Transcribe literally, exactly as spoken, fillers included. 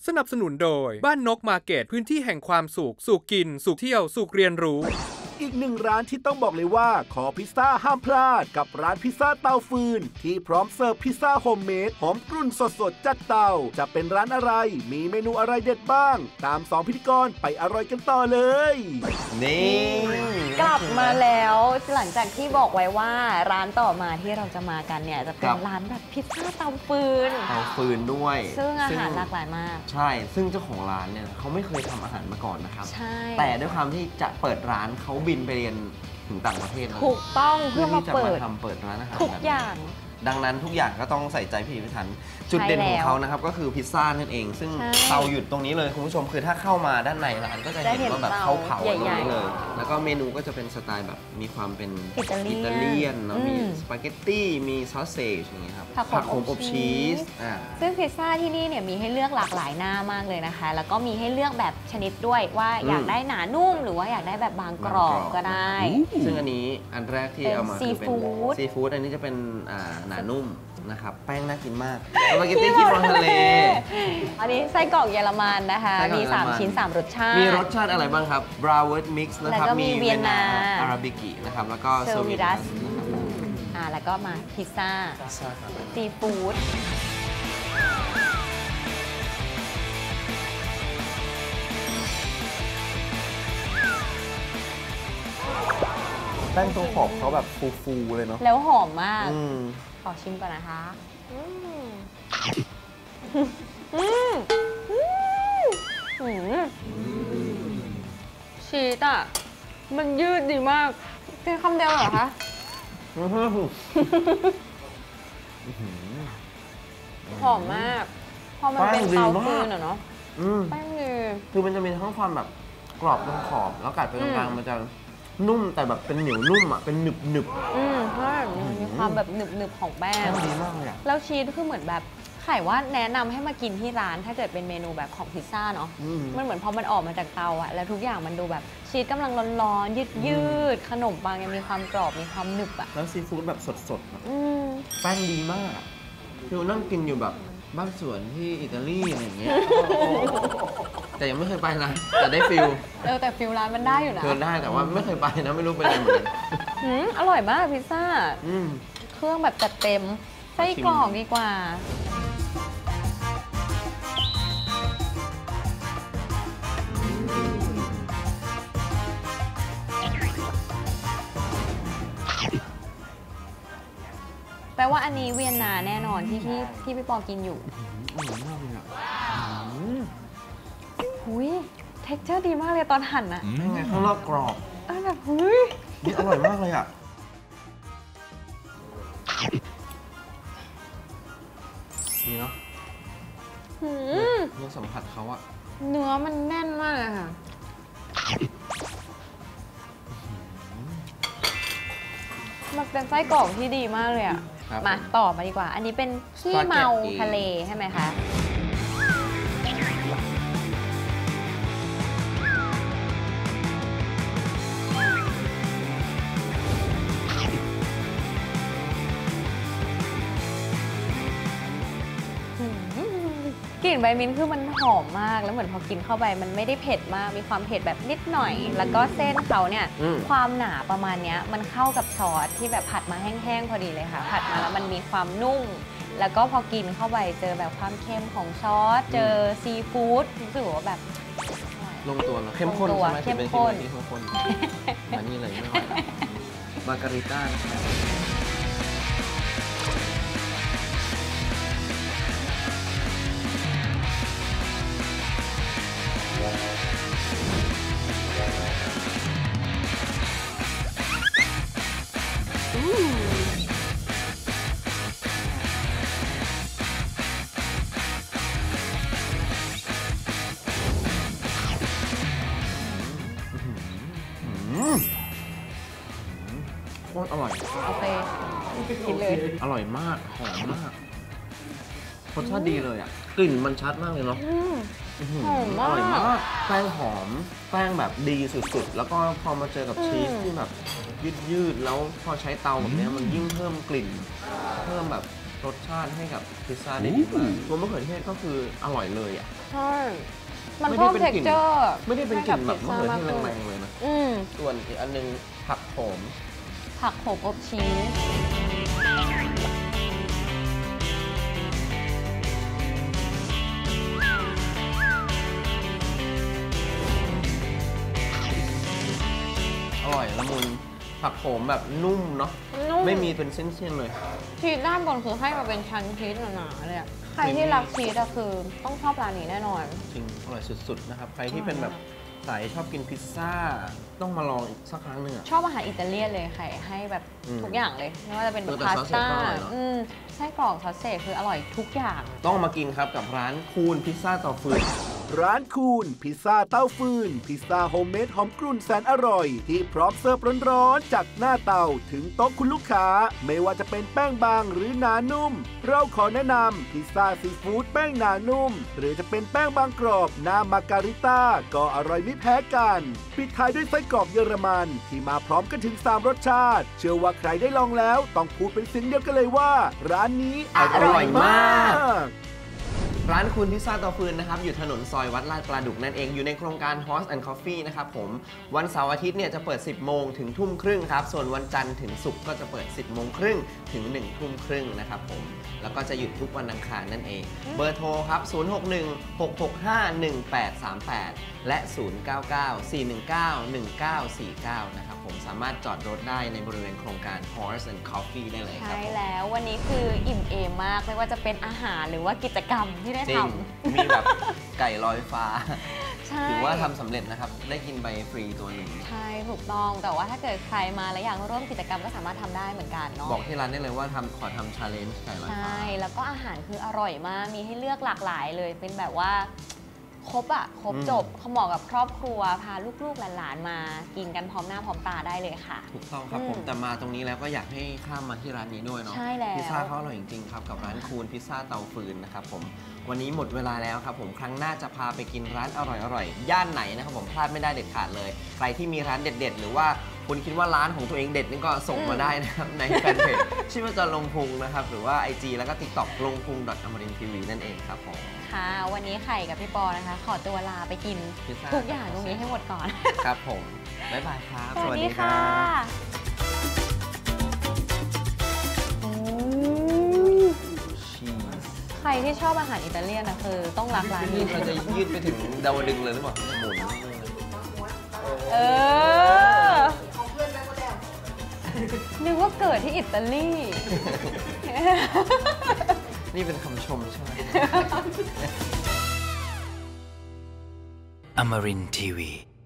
สนับสนุนโดยบ้านนกมาร์เก็ตพื้นที่แห่งความสุขสุขกินสุขเที่ยวสุขเรียนรู้อีกหนึ่งร้านที่ต้องบอกเลยว่าขอพิซซ่าห้ามพลาดกับร้านพิซซ่าเตาฟืนที่พร้อมเสิร์ฟพิซซ่าโฮมเมดหอมกรุ่นสดๆจากเตาจะเป็นร้านอะไรมีเมนูอะไรเด็ดบ้างตามสองพิธีกรไปอร่อยกันต่อเลยนี่กลับมาแล้วหลังจากที่บอกไว้ว่าร้านต่อมาที่เราจะมากันเนี่ยจะเป็นร้านแบบพิซซ่าเตาฟืนเตาฟืนด้วยซึ่งอาหารหลากหลายมากใช่ซึ่งเจ้าของร้านเนี่ยเขาไม่เคยทำอาหารมาก่อนนะครับใช่แต่ด้วยความที่จะเปิดร้านเขาบินไปเรียนถึงต่างประเทศถูกต้องเพื่อมาเปิดทำเปิดร้านอาหารทุกอย่างดังนั้นทุกอย่างก็ต้องใส่ใจพิถีพิถันจุดเด่นของเขานะครับก็คือพิซซ่านั่นเองซึ่งเตาอยู่ตรงนี้เลยคุณผู้ชมคือถ้าเข้ามาด้านในร้านก็จะเห็นว่าแบบเขาเผาตรงนี้เลยแล้วก็เมนูก็จะเป็นสไตล์แบบมีความเป็นอิตาเลียนเนาะมีสปาเกตตี้มีซอสเซจอย่างเงี้ยครับผักโขมอบชีสซึ่งพิซซ่าที่นี่เนี่ยมีให้เลือกหลากหลายหน้ามากเลยนะคะแล้วก็มีให้เลือกแบบชนิดด้วยว่าอยากได้หนานุ่มหรือว่าอยากได้แบบบางกรอบก็ได้ซึ่งอันนี้อันแรกที่เอามาคือเป็นซีฟู้ดอันนี้จะเป็นหนานุ่มนะครับแป้งน่ากินมากสปาเกตตี้ครีมทะเลอันนี้ไส้กรอกเยอรมันนะคะมีสามชิ้นสามรสชาติมีรสชาติอะไรบ้างครับบราวน์มิกซ์นะครับมีเวียนนาอาราบิกินะครับแล้วก็เซอร์วิดัสอ่าแล้วก็มาพิซซ่าซีฟู้ดแป้งตัวขอบเขาแบบฟูๆเลยเนาะแล้วหอมมากขอชิมก่อนนะคะอืมอืมอืมชีสอ่ะมันยืดดีมากเพียงคำเดียวเหรอคะหอมมากพอมันเป็นเตาฟืนอะเนาะแป้งดีคือมันจะมีทั้งความแบบกรอบตรงขอบแล้วกัดไปตรงกลางมันจะนุ่มแต่แบบเป็นเหนียวนุ่มอ่ะเป็นหนึบหนึบอืมใช่มีความแบบหนึบหนึบของแป้งดีมากเลยแล้วชีสคือเหมือนแบบไข่ว่าแนะนำให้มากินที่ร้านถ้าเกิดเป็นเมนูแบบของพิซซ่าเนาะมันเหมือนพอมันออกมาจากเตาอ่ะแล้วทุกอย่างมันดูแบบชีสกำลังร้อนๆยืดยืดขนมปังยังมีความกรอบมีความหนึบอ่ะแล้วซีฟู้ดแบบสดๆแป้งดีมากคือนั่งกินอยู่แบบบ้านสวนที่อิตาลีอะไรอย่างเงี้ยแต่ยังไม่เคยไปนะแต่ได้ฟิลเออแต่ฟิลร้านมันได้อยู่นะเกินได้แต่ว่าไม่เคยไปนะไม่รู้เป็นอะไรเหมือนกันอร่อยมากพิซซ่าเครื่องแบบจัดเต็มไส้กรอกดีกว่าแปลว่าอันนี้เวียนนาแน่นอนที่พี่ที่พี่ปอกินอยู่อร่อยมากเลยอ่ะหุยเท็กเจอร์ดีมากเลยตอนหั่นอ่ะยังไงข้างนอกกรอบเออแบบหุยนี่อร่อยมากเลยอ่ะนี่เนาะเนื้อสัมผัสเขาอะเนื้อมันแน่นมากเลยค่ะมันเป็นไส้กรอกที่ดีมากเลยอ่ะมาต่อมาดีกว่าอันนี้เป็นขี้เมาทะเลใช่ไหมคะกลิ่นใบมิ้นท์คือมันหอมมากแล้วเหมือนพอกินเข้าไปมันไม่ได้เผ็ดมากมีความเผ็ดแบบนิดหน่อยแล้วก็เส้นเขาเนี่ยความหนาประมาณนี้มันเข้ากับซอสที่แบบผัดมาแห้งๆพอดีเลยค่ะผัดมาแล้วมันมีความนุ่มแล้วก็พอกินเข้าไปเจอแบบความเค็มของซอสเจอซีฟู้ดรู้สึกว่าแบบลงตัวนะเข้มข้นใช่ไหมเข้มข้นเข้มข้นมานี่เลยไม่ไหวแล้วมาการิต้าโคตรอร่อยโอเคกินเลยอร่อยมากหอมมากรสชาติดีเลยอ่ะกลิ่นมันชัดมากเลยเนาะหอมมากอร่อยมากแป้งหอมแป้งแบบดีสุดๆแล้วก็พอมาเจอกับชีสที่แบบยืดๆแล้วพอใช้เตาแบบนี้มันยิ่งเพิ่มกลิ่นเพิ่มแบบรสชาติให้กับพิซซ่าได้ดีมากตัวมะเขือเทศก็คืออร่อยเลยอ่ะใช่มันเพิ่ม texture ไม่ได้เป็นกลิ่นแบบมะเขือเทศแรงๆเลยนะอืมส่วนอีกอันนึงผักโขมผักโขมอบชีสอร่อยละมุนผักโขมแบบนุ่มเนาะไม่มีเป็นเส้นๆเลยชีสด้านบนคือให้มาเป็นชั้นชีสหนาๆเลยอะใครที่รักชีสอะคือต้องชอบร้านนี้แน่นอนจริงอร่อยสุดๆนะครับใครที่เป็นแบบสายชอบกินพิซซ่าต้องมาลองอีกสักครั้งหนึ่งอะชอบอาหารอิตาเลียนเลยใครให้แบบทุกอย่างเลยไม่ว่าจะเป็นพาสต้าไส้กรอกซอสเซจคืออร่อยทุกอย่างต้องมากินครับกับร้านคูนพิซซ่าเตาฟืนร้านคูนพิซซ่าเต้าฟืนพิซซ่าโฮมเมดหอมกรุ่นแสนอร่อยที่พร้อมเสิร์ฟร้อนๆจากหน้าเตาถึงโต๊ะคุณลูกค้าไม่ว่าจะเป็นแป้งบางหรือหนานุ่มเราขอแนะนำพิซซ่าซีฟู้ดแป้งหนานุ่มหรือจะเป็นแป้งบางกรอบหน้ามาการิต้าก็อร่อยไม่แพ้กันปิดท้ายด้วยไส้กรอกเยอรมันที่มาพร้อมกันถึงสามรสชาติเชื่อว่าใครได้ลองแล้วต้องพูดเป็นเสียงเดียวกันเลยว่าร้านนี้อร่อยมากร้านคุณพิซซ่าเตาฟืนนะครับอยู่ถนนซอยวัดลาดปลาดุกนั่นเองอยู่ในโครงการ Horse and Coffee นะครับผมวันเสาร์อาทิตย์เนี่ยจะเปิดสิบโมงถึงทุ่มครึ่งครับส่วนวันจันทร์ถึงศุกร์ก็จะเปิดสิบโมงครึ่งถึงหนึ่งทุ่มครึ่งนะครับผมแล้วก็จะหยุดทุกวันอังคารนั่นเองเบอร์โทรครับศูนย์ หก หนึ่ง หก หก ห้า หนึ่ง แปด สาม แปดและศูนย์ เก้า เก้า สี่ หนึ่ง เก้า หนึ่ง เก้า สี่ เก้านะครับผมสามารถจอดรถได้ในบริเวณโครงการ Horse and Coffee ได้เลยครับใช่แล้ววันนี้คืออิ่มเอมมากไม่ว่าจะเป็นอาหารหรือว่ากิจกรรมที่ได้ทำมีแบบไก่ลอยฟ้าถือว่าทำสำเร็จนะครับได้กินใบฟรีตัวหนึ่งใช่ถูกต้องแต่ว่าถ้าเกิดใครมาแล้วอยากร่วมกิจกรรมก็สามารถทำได้เหมือนกันเนาะบอกที่ร้านได้เลยว่าทำขอทำชาเลนจ์ไก่ลอยฟ้าใช่แล้วก็อาหารคืออร่อยมากมีให้เลือกหลากหลายเลยเป็นแบบว่าครบอ่ะครบจบเขาเหมาะกับครอบครัวพาลูกๆหลานๆมากินกันพร้อมหน้าพร้อมตาได้เลยค่ะถูกต้องครับผมแต่มาตรงนี้แล้วก็อยากให้ข้ามมาที่ร้านนี้ด้วยเนาะใช่แล้วพิซซ่าเขาอร่อยจริงๆครับกับร้านคูนพิซซ่าเตาฟืนนะครับผมวันนี้หมดเวลาแล้วครับผมครั้งหน้าจะพาไปกินร้านอร่อยๆย่านไหนนะครับผมพลาดไม่ได้เด็ดขาดเลยใครที่มีร้านเด็ดๆหรือว่าคุณคิดว่าร้านของตัวเองเด็ดนี่ก็ส่งมาได้นะครับในแฟนเพจชื่อว่าจะลงพุงนะครับหรือว่า ไอ จี แล้วก็ ติ๊กต็อก ลงพุง อมรินทร์ ที วี นั่นเองครับผมค่ะวันนี้ไข่กับพี่ปอนะคะขอตัวลาไปกินทุกอย่างตรงนี้ให้หมดก่อนครับผมบ๊ายบายครับสวัสดีค่ะใครที่ชอบอาหารอิตาเลียนนะคือต้องรักร้านนี้เราจะยืดไปถึงดาวดึงเลยหรือเปล่าหมุนเออนึกว่าเกิดที่อิตาลีนี่เป็นคำชมใช่ไหมอมรินทร์ ที วี